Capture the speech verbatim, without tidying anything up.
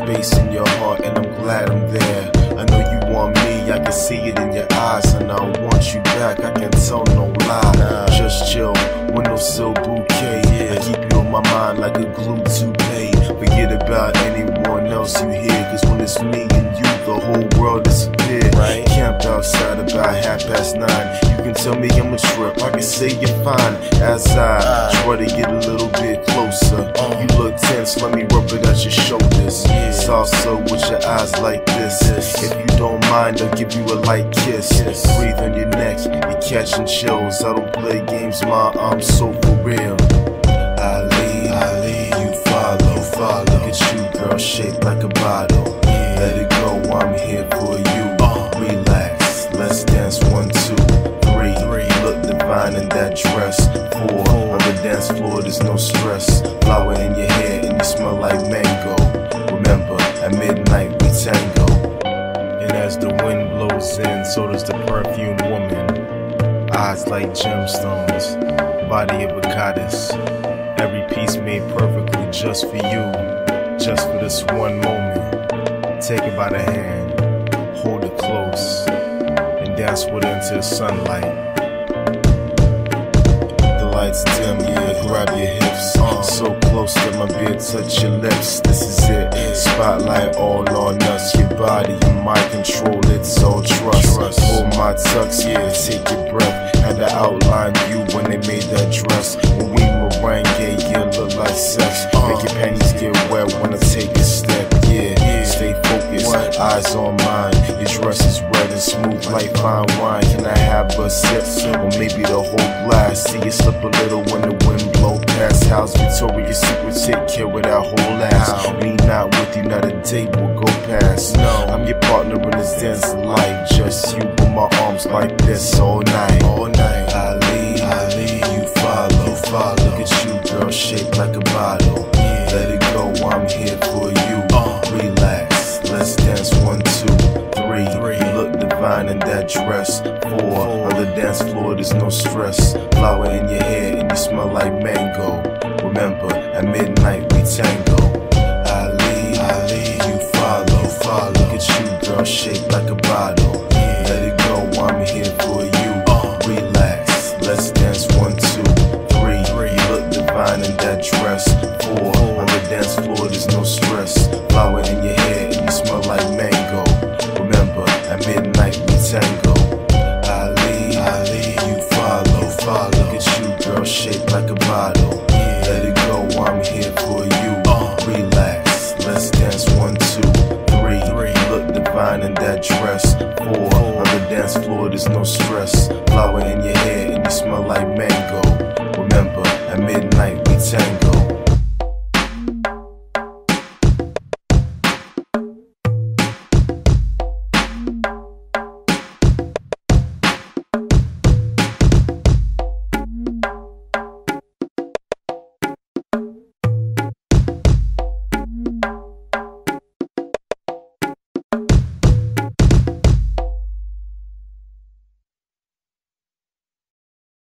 space in your heart, and I'm glad I'm there. I know you want me, I can see it in your eyes, and I want you back, I can't tell no lie. Nah. Just chill, windowsill bouquet. Yeah. I keep you on my mind like a glue toupee. Forget about anyone else you hear, cause when it's me and you, the whole world disappears. Right. Camped outside about half past nine. You can tell me I'm a trip, I can say you're fine. As I uh, try to get a little bit closer, uh, you look tense, let me rub it at your shoulders. Yeah. Salsa with your eyes like this. Yes. If you don't mind, I'll give you a light kiss. Yes. Breathe on your neck, you're catching chills. I don't play games, ma, I'm so for real. I lead, I lead, you follow, follow. Look at you, girl, shaped like a bottle. Yeah. Let it go, I'm here for you. Uh. Relax, let's dance one, two, three. three. You look divine in that dress. Four, Four. On the dance floor, there's no stress. Flower in your hair and you smell like mango. Remember, at midnight we tango. And as the wind blows in, so does the perfume woman. Eyes like gemstones, body of a goddess. Every piece made perfectly just for you, just for this one moment. Take it by the hand, hold it close, and dance with it into the sunlight. The lights dim, yeah, grab your hips, uh, so close that my beard touch your lips. This is it, spotlight all on us. Your body in my control, it's all trust. Hold my tux, yeah, take your breath. Had to outline you when they made that dress. When we merengue, yeah, look like sex. Make your panties get wet when I take a step, yeah. Stay focused, what? Eyes on mine. Your dress is red and smooth like fine wine. Can I have a sip, or maybe the whole glass? See you slip a little when the wind blow past. House Victoria's Secret, take care of that whole ass. Me not with you, not a date will go past. No, I'm your partner in this dance life. Just you with my arms like this all night. All night. I lead, I lead, you follow, follow. Look at you, girl, shaped like a bottle. Yeah. Let it go, I'm here for you. Uh. Relax, let's dance one, two, three. three. You look divine in that dress. Four. Four. On the dance floor, there's no stress. Flower in your hair and you smell like mango. Remember, at midnight we tango. I lead, I lead, you follow, follow. Look at you, girl, shaped like a bottle. Yeah. Let it go, I'm here for you. Uh. Relax, let's dance one, two, three. three. You look divine in that dress. Four. Four. On the dance floor, there's no stress. Flower in your hair and you smell like mango. Remember, at midnight we tango. I lead, I lead, you follow, follow. Look at you, girl, shaped like a bottle. Yeah. Let it go, I'm here for you. Uh. Relax, let's dance one, two, three. three. You look divine in that dress. Four. Four. On the dance floor, there's no stress. Flower in your hair and you smell like mango.